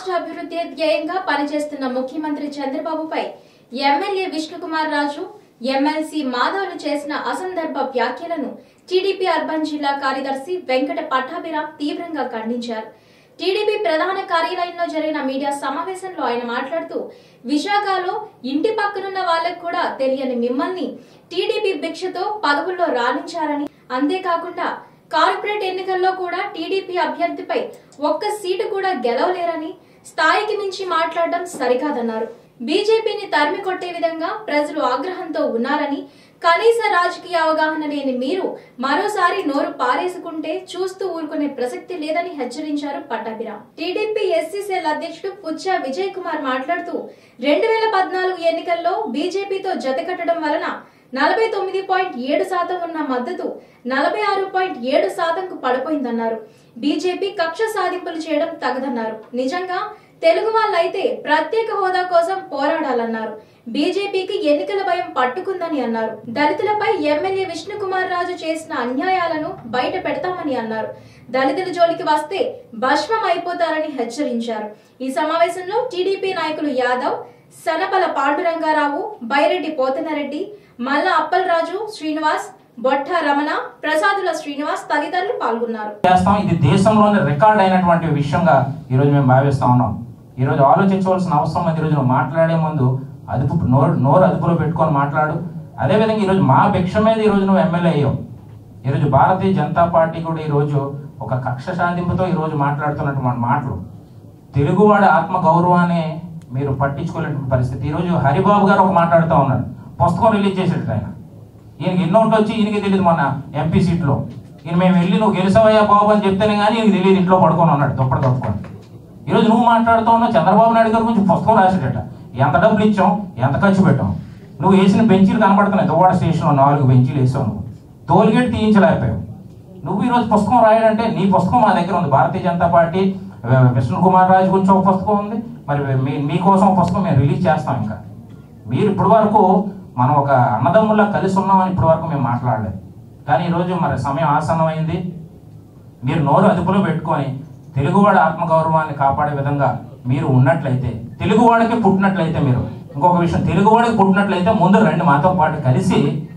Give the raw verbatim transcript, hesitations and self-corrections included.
రాష్ట్ర అభివృద్ధి ధ్యేయంగా పనిచేస్తున్న ముఖ్యమంత్రి చంద్రబాబుపై ఎమ్మెల్యే విష్ణుకుమార్ రాజు, ఎమ్మెల్సీ మాధవ్లు చేసిన అసందర్భ వ్యాఖ్యలను టీడీపీ అర్బన్ జిల్లా కార్యదర్శి వెంకట పట్టాభిరామ్ తీవ్రంగా ఖండించారు. టీడీపీ ప్రధాన కార్యాలయంలో జరిగిన మీడియా సమావేశంలో ఆయన మాట్లాడుతూ, విశాఖలో ఇంటి పక్కనున్న వాళ్లకు కూడా తెలియని మిమ్మల్ని టీడీపీ భిక్షతో పదవుల్లో రాణించారని, అంతేకాకుండా కార్పొరేట్ ఎన్నికల్లో కూడా టీడీపీ అభ్యర్థిపై ఒక్క సీటు కూడా గెలవలేరని, స్థాయికి మించి మాట్లాడడం సరికాదన్నారు. బీజేపీని తరిమి కొట్టే విధంగా ప్రజలు ఆగ్రహంతో ఉన్నారని, కనీస రాజకీయ అవగాహన లేని మీరు మరోసారి నోరు పారేసుకుంటే చూస్తూ ఊరుకునే ప్రసక్తి లేదని హెచ్చరించారు పట్టాభిరామ్. టీడీపీ ఎస్సీ సెల్ అధ్యక్షుడు పుచ్చా విజయ్ కుమార్ మాట్లాడుతూ, రెండు వేల పద్నాలుగు ఎన్నికల్లో బీజేపీతో జతకట్టడం వలన నలభై తొమ్మిది పాయింట్ ఏడు శాతం ఉన్న మద్దతు నలభై ఆరు పాయింట్ ఏడు శాతంకు పడిపోయిందన్నారు. బీజేపీ కక్ష సాధింపులు చేయడం తగదన్నారు. నిజంగా తెలుగు వాళ్ళైతే ప్రత్యేక హోదా కోసం పోరాడాలన్నారు. బీజేపీకి ఎన్నికల భయం పట్టుకుందని అన్నారు. దళితులపై ఎమ్మెల్యే విష్ణుకుమార్ రాజు చేసిన అన్యాయాలను బయట పెడతామని అన్నారు. దళితుల జోలికి వస్తే భస్మం అయిపోతారని హెచ్చరించారు. ఈ సమావేశంలో టీడీపీ నాయకులు యాదవ్, సనపల పాండురంగారావు, బైరెడ్డి పోతనరెడ్డి, మల్ల అప్పలరాజు, శ్రీనివాస్, బొట్ట రమణ, ప్రసాదుల శ్రీనివాస్ తదితరులు పాల్గొన్నారు. ఇది దేశంలోనే రికార్డ్ అయినటువంటి విషయంగా ఈ రోజు మేము భావిస్తా ఉన్నాం. ఈ రోజు ఆలోచించవలసిన అవసరం ఉంది. ఈ రోజు నువ్వు మాట్లాడే ముందు అదుపు నోరు నోరు అదుపులో పెట్టుకొని మాట్లాడు. అదేవిధంగా ఈరోజు మా భిక్ష మీద ఈరోజు నువ్వు ఎమ్మెల్యే అయ్యావు. ఈరోజు భారతీయ జనతా పార్టీ కూడా ఈరోజు ఒక కక్ష సాధింపుతో ఈరోజు మాట్లాడుతున్నటువంటి మాటలు, తెలుగువాడి ఆత్మ గౌరవాన్ని మీరు పట్టించుకోలేటువంటి పరిస్థితి. ఈరోజు హరిబాబు గారు ఒక మాట్లాడుతూ ఉన్నారు, పుస్తకం రిలీజ్ చేసేట ఆయన. ఈయనకి ఎన్నోటి వచ్చి ఈయనకి తెలియదు. మొన్న ఎంపీ సీట్లో ఈయన మేము వెళ్ళి నువ్వు గెలిసావయ్యా బాబు అని చెప్తేనే కానీ ఈయనకి తెలియదు, ఇంట్లో పడుకొని ఉన్నాడు దుప్పటి కప్పుకొని. ఈరోజు నువ్వు మాట్లాడుతూ ఉన్నావు చంద్రబాబు నాయుడు గారి గురించి పుస్తకం రాసేటట. ఎంత డబ్బులు ఇచ్చాం, ఎంత ఖర్చు పెట్టాం. నువ్వు వేసిన బెంచీలు కనబడుతున్నాయి. దువ్వాడ స్టేషన్లో నాలుగు బెంచీలు వేసావు. నువ్వు టోల్గేట్ తీయించలేకపోయావు. నువ్వు ఈరోజు పుస్తకం రాయాలంటే నీ పుస్తకం మా దగ్గర ఉంది. భారతీయ జనతా పార్టీ విష్ణుకుమార్ రాజు గురించి ఒక పుస్తకం ఉంది. మరి మీ మీకోసం ఒక పుస్తకం మేము రిలీజ్ చేస్తాం. ఇంకా మీరు ఇప్పటి వరకు మనం ఒక అన్నదమ్ముల్లా కలిసి ఉన్నామని ఇప్పటి వరకు మేము మాట్లాడలేదు. కానీ ఈరోజు మరి సమయం ఆసన్నమైంది. మీరు నోరు అదుపులో పెట్టుకొని తెలుగువాడి ఆత్మగౌరవాన్ని కాపాడే విధంగా మీరు ఉన్నట్లయితే, తెలుగువాడికి పుట్టినట్లయితే, మీరు ఇంకొక విషయం, తెలుగువాడికి పుట్టినట్లయితే ముందు రండి మాతో పాటు కలిసి